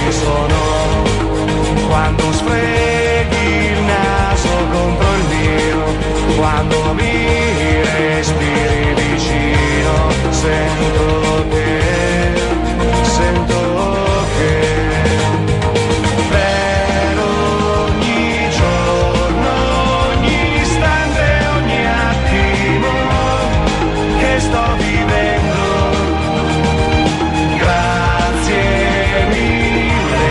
ci sono, quando sfreghi il naso contro il mio, quando mi respiri vicino, sento che per ogni giorno, ogni istante, ogni attimo che sto vivendo, grazie mille.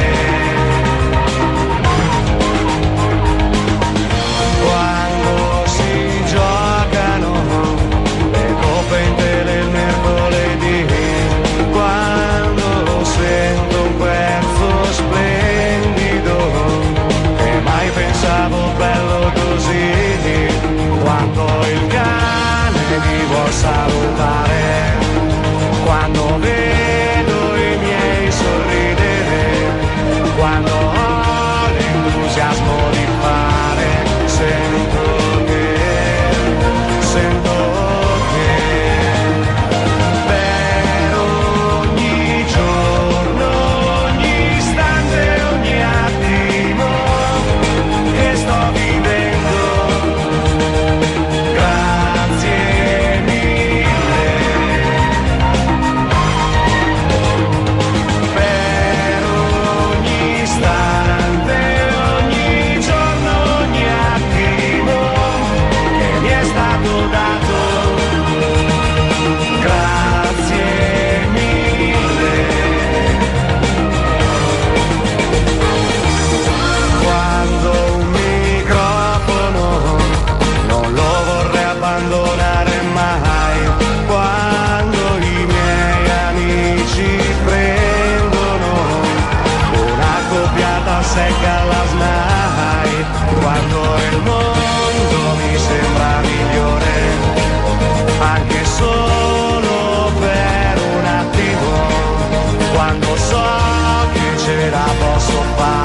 Quando si giocano le coppe in tele il mercoledì, quando sento un pezzo splendido che mai pensavo bello così, quando il cane mi vuol salutare, quando vedo i miei sorridere, quando ho l'entusiasmo di fare, sento che per ogni giorno, ogni istante, ogni attimo che sto vivendo, grazie mille. Per ogni istante, ogni giorno, ogni attimo che mi è stato dato, grazie mille. Quando un microfono non lo vorrei abbandonare mai, quando i miei amici prendono una coppiata secca alla SNAI, quando il mondo mi sembra migliore, anche solo per un attimo, quando so che ce la posso fare.